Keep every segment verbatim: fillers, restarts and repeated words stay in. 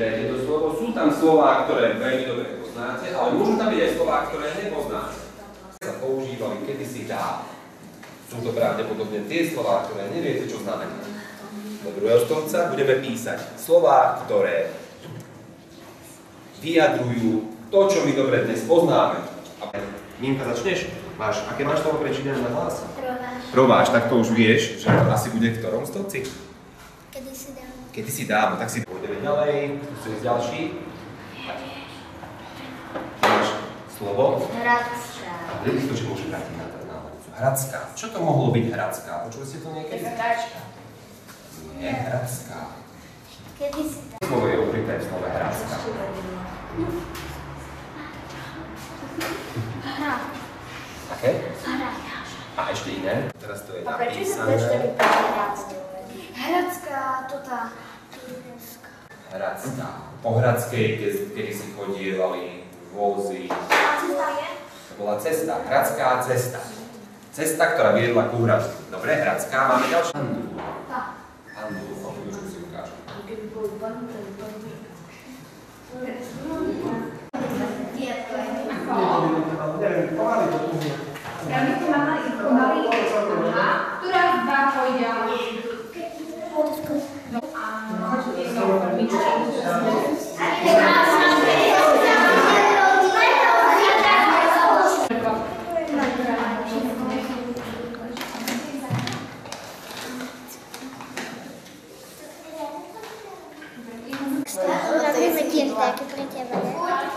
čítajte to slovo. Sú tam slová, ktoré veľmi dobre poznáte, ale môžu tam byť aj slová, ktoré nepoznáte. Sa používali kedysi dávno. Sú to pravdepodobne tie slová, ktoré neviete, čo znamená. Do druhého stolca budeme písať slová, ktoré vyjadrujú to, čo my dobre dnes poznáme. Mínka, začneš? Máš, aké máš slovo prečítané na hlas? Prováš. Prováš, tak to už vieš, že to asi bude v ktorom stolci? Kedysi dávno. Kedysi dávno, tak si pôjdeme ďalej. Tu je ďalší. Máš slovo? Hradská. Ľudí to, či môže vrátiť na náhodcu. Hradská. Čo to mohlo byť hradská? Počuli ste to niekedy? Hračka. Nie, hradská. Kedysi dávno. Slovo je ukryté v slove hradská. Hra. Aké? Hra. A ešte iné? Teraz to je A prečo sa napísané. ešte vypadá? Hradská, to tá turnovská. Hradská. Po Hradskej, kedy si chodievali vozy. A cesta je? To bola cesta. Hradská cesta. Cesta, ktorá viedla ku hradu. Dobre, Hradská. Máme ďalšiu. Pandulu. Tá. Pandulu. Pandulu si ukážem. Keby bol pan, ten pan. Spravíte mama i pomaly, aha, ktorá dva pôjde ale. Robíme tiež také pre teba, ne?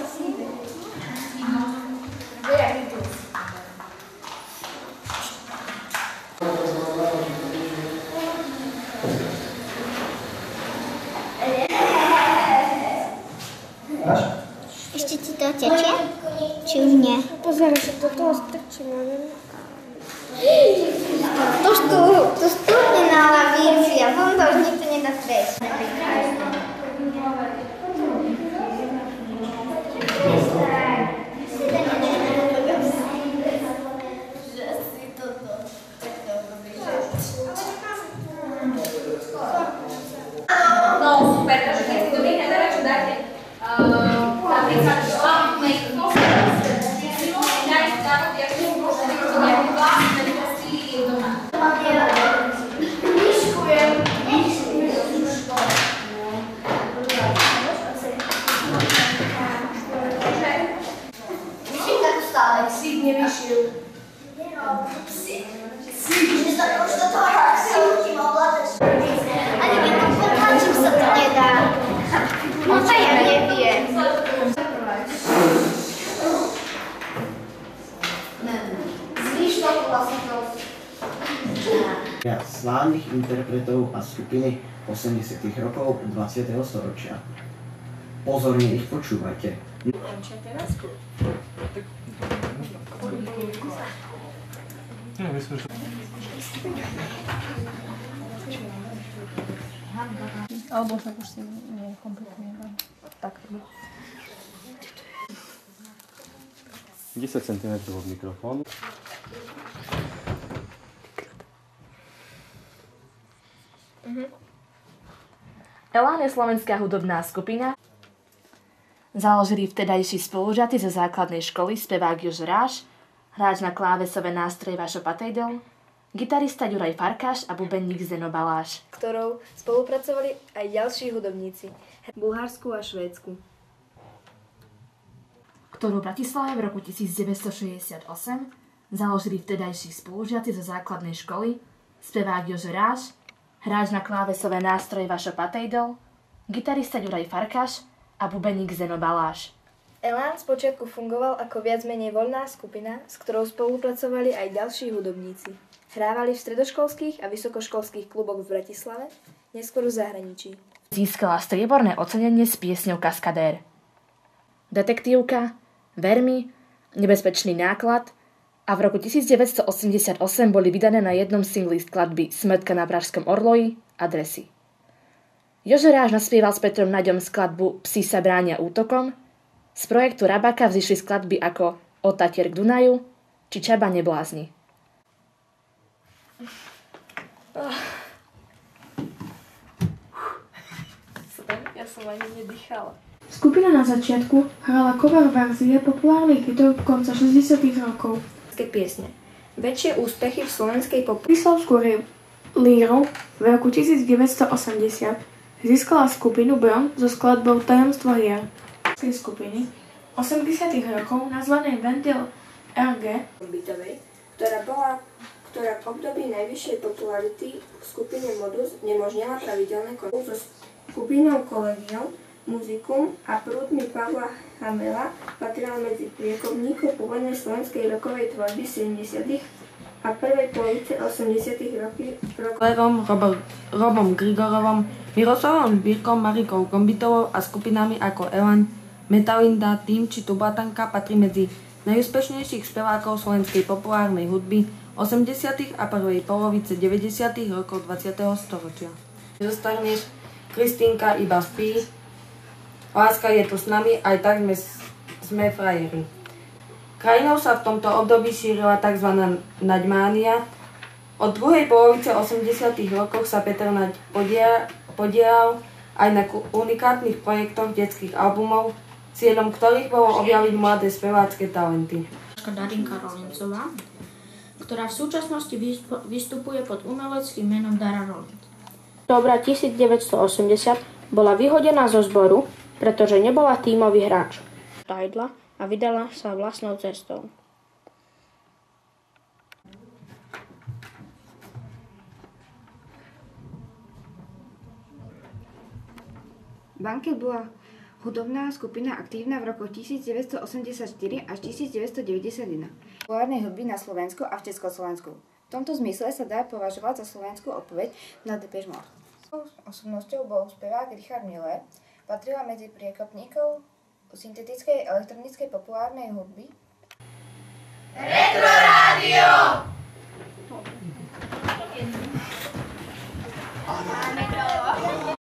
Ešte ti to tečie? Či už nie? Pozeraj sa, do toho strčím, ale... To štú, to štúrne na lavíci a potom to už nikto nedá späť. No super, takže keď si dobrý nezera, čo dáte, napríklad šlapnej kosť, daj stavok, jak si môžete robiť nejaké vlastné kosti doma. Vyškujem. Vyším tak stále. Sík nevyšiel. Že sa už do toho tak sa učím ovládať. Ale keď to potlačím, sa to nedá. No to ja neviem. Zvýš to hlasitosť. Slávnych interpretov a skupiny osemdesiatych rokov dvadsiateho storočia. Pozorne ich počúvajte. Alebo tak už si nie kompletne tak. desať centimetrov od mikrofónu. Elán je slovenská hudobná skupina. Založili vtedajší spolužiaci zo základnej školy spevák Jožo Ráš, hráč na klávesové nástroje Vašo Patejdl, gitarista Juraj Farkáš a bubeník Zdeno Baláš, ktorou spolupracovali aj ďalší hudobníci v Bulharsku a Švédsku. Ktorú v Bratislave v roku devätnásťstošesťdesiatosem založili vtedajší spolužiaci zo základnej školy spevák Jožo Ráš, hráč na klávesové nástroje Vašo Patejdl, gitarista Juraj Farkáš a bubeník Zdeno Baláš. Elán spočiatku fungoval ako viac menej voľná skupina, s ktorou spolupracovali aj ďalší hudobníci. Hrávali v stredoškolských a vysokoškolských kluboch v Bratislave, neskôr v zahraničí. Získala strieborné ocenenie s piesňou Kaskadér. Detektívka, Vermi, Nebezpečný náklad a v roku devätnásťstoosemdesiatosem boli vydané na jednom singli skladby Smrtka na Pražskom orloji a Dresy. Jožo Ráš naspieval s Petrom Naďom skladbu Psi sa bránia útokom, z projektu Rabaka vzišli skladby ako Od Tatier k Dunaju či Čaba neblázni. Super, ja Ja som ani nedýchala. Skupina na začiatku hrala cover verzie populárnych hitov konca šesťdesiatych rokov. Piesne. Väčšie úspechy v slovenskej pop... Príslovskú líru v roku devätnásťstoosemdesiat získala skupinu Bron so skladbou Tajomstvo hier. Z skupiny osemdesiatych rokov nazvanej Ventil er gé, bytovej, ktorá bola ktorá v období najvyššej popularity v skupine Modus nemožnila pravidelné koncerty so skupinou Collegium Musicum a prúdmi Pavla Hamela patrila medzi priekovníkov pôvodnej slovenskej rockovej tvorby sedemdesiatych a prvej polovice osemdesiatych rokov. Robom, Robom Grigorovom, Miroslavom Bírkom, Marikou Gombitovou a skupinami ako Elan, Metalinda, Tým či Tubatanka patrí medzi najúspešnejších spevákov slovenskej populárnej hudby osemdesiatych a prvej polovice deväťdesiatych rokov dvadsiateho storočia. Zostarneš, Kristínka iba spí, láska je tu s nami, aj tak sme, sme frajeri. Krajinou sa v tomto období šírila tzv. Naďmánia. Od druhej polovice osemdesiatych rokov sa Peter Naď podielal aj na unikátnych projektoch detských albumov, cieľom ktorých bolo objaviť mladé spevácké talenty. Darinka Rolincová, ktorá v súčasnosti vystupuje pod umeleckým menom Dara Rolinc. Októbra devätnásťstoosemdesiat bola vyhodená zo zboru, pretože nebola tímový hráč. Tajdla a vydala sa vlastnou cestou. Banket bola hudobná skupina aktívna v rokoch devätnásťstoosemdesiatštyri až devätnásťstodeväťdesiatjeden. Populárnej hudby na Slovensku a v Československu. V tomto zmysle sa dá považovať za slovenskú odpoveď na Depeche Mode. Osobnosťou bol spevák Richard Miller, patrila medzi priekopníkov syntetickej elektronickej populárnej hudby